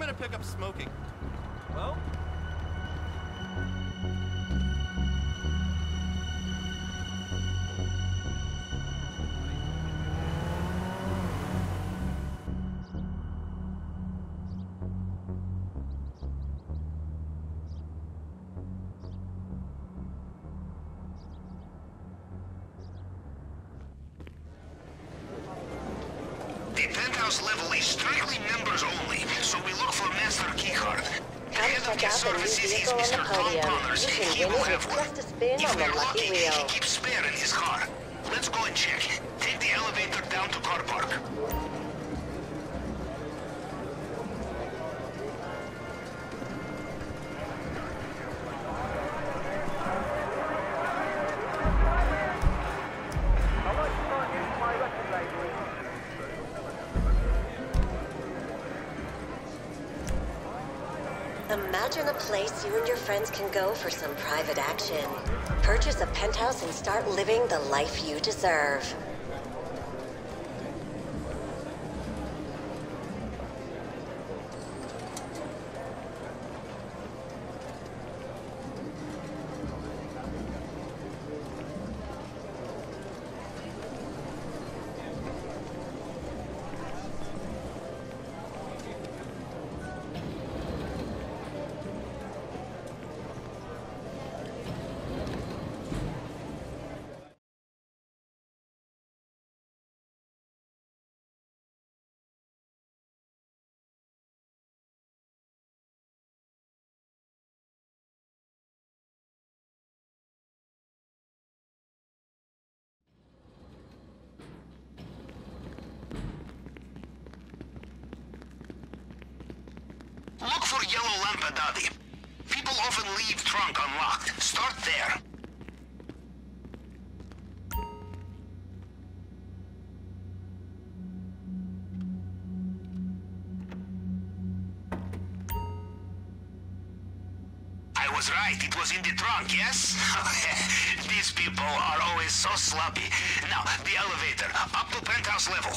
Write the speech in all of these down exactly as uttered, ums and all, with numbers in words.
gonna pick up smoking. Well... The penthouse level is strictly members only, so we look for Master Keycard. The Come head of check the out the new services is vehicle on Mister the Tom podium. Connors, You and he can will win it have with one. just a spin If on the we're lucky lucky, wheel. he keeps spare in his car. Let's go and check. Take the elevator down to car park. Imagine a place you and your friends can go for some private action. Purchase a penthouse and start living the life you deserve. Look for yellow lampadati. People often leave trunk unlocked. Start there. I was right. It was in the trunk, yes? These people are always so sloppy. Now, the elevator. Up to penthouse level.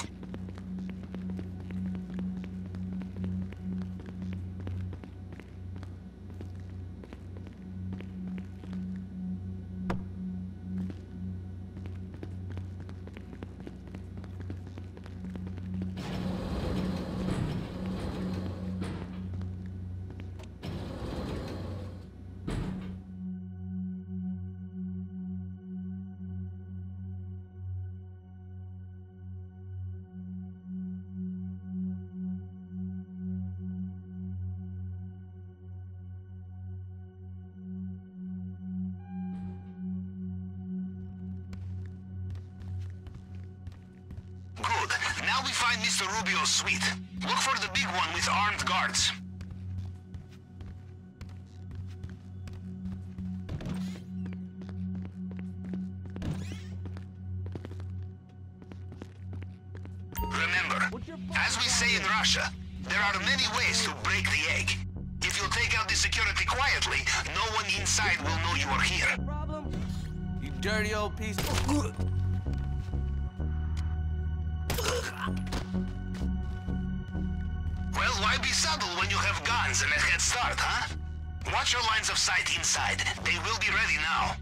Good. Now we find Mister Rubio's suite. Look for the big one with armed guards. Remember, as we say in Russia, there are many ways to break the egg. If you take out the security quietly, no one inside will know you are here. Problem? You dirty old piece of... Well, why be subtle when you have guns and a head start, huh? Watch your lines of sight inside. They will be ready now.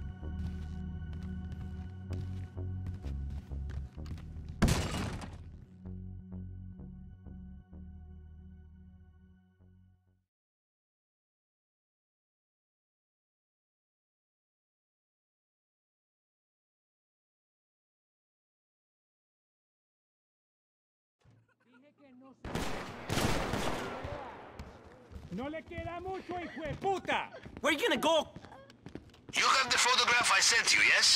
No le queda mucho, hijo de puta. Where you gonna go? You have the photograph I sent you, yes?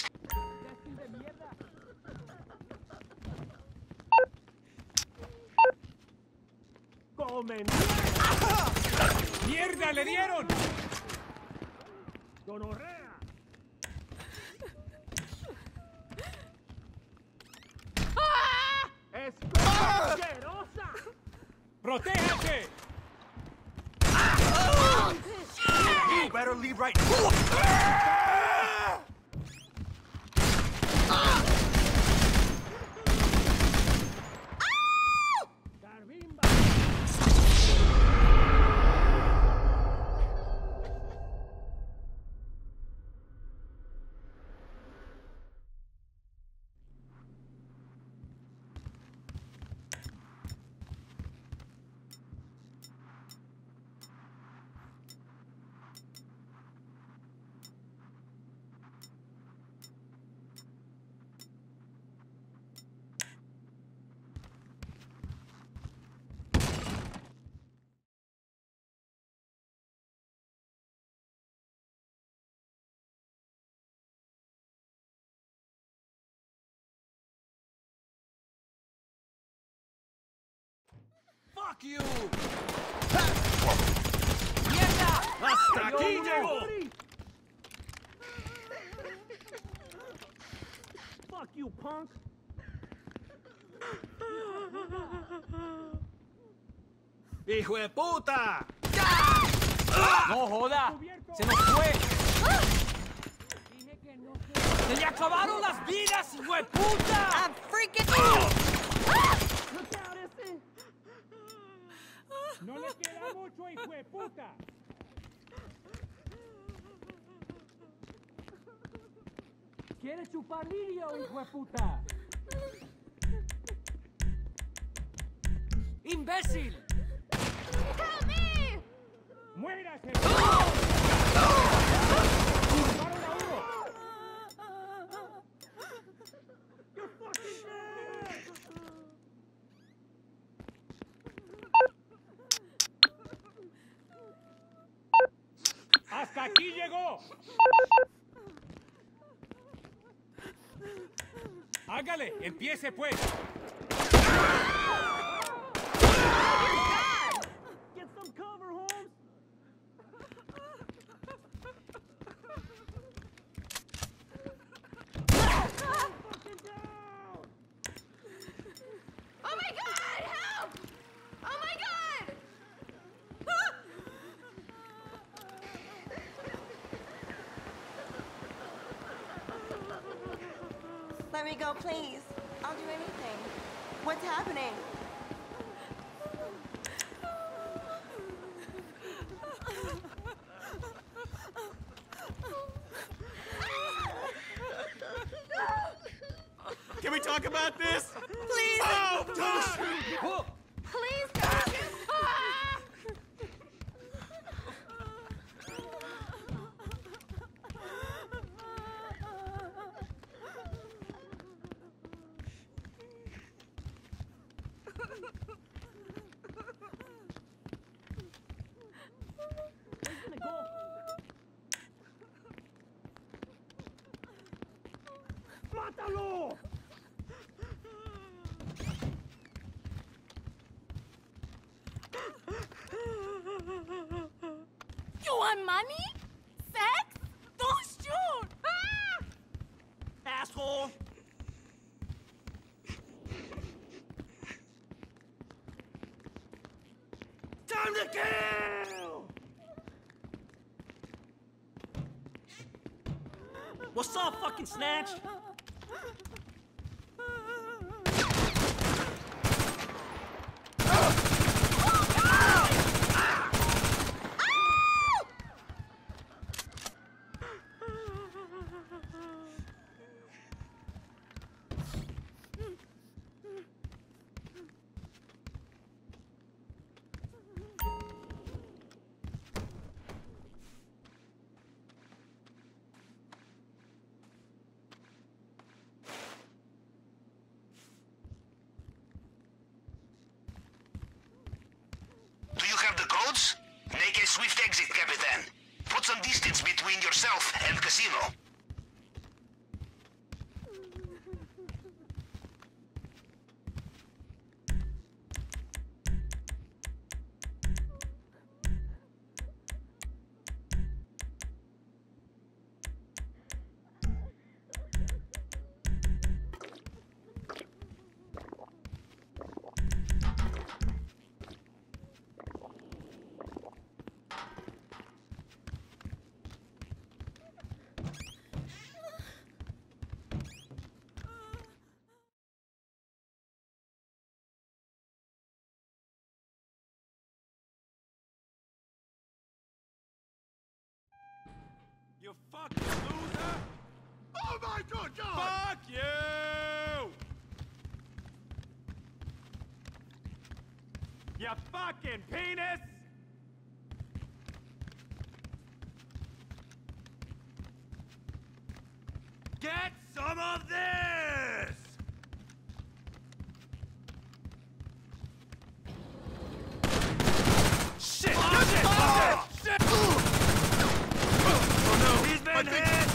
¡Comen! ¡Mierda, le dieron! ¡Gonorrea! ¡Es asquerosa! ¡Protéjate! You better leave right now. Fuck you! ¡Hasta aquí llegó! Fuck you, punk! ¡Hijo de puta! ¡No joda! ¡Se nos fue! ¡Se le acabaron las vidas, hijo de puta! I'm freaking. ¡No le queda mucho, hijo de puta! ¿Quiere chupar lirio, hijo de puta? ¡Imbécil! Help me! ¡Muérase! ¡Hasta aquí llegó! Hágale, empiece pues. Get some cover, Holmes. Oh my God! Help! Oh my God! Let me go, please. I'll do anything. What's happening? Can we talk about this? Please! Oh, don't! Please don't! Ah! ¡Mátalo! You want money? Sex? Don't shoot! Ah! Asshole! Time to kill! What's up, fucking snatch? Do you have the codes? Make a swift exit, Capitan. Put some distance between yourself and Casino. You fucking loser! Oh my good God! Fuck you! You fucking penis! Get some of this! Shit! Oh, shit! Shit! Oh no! He's been hit!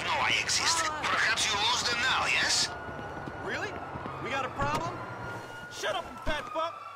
know I exist. Perhaps you lose them now, yes? Really? We got a problem? Shut up, you fat fuck!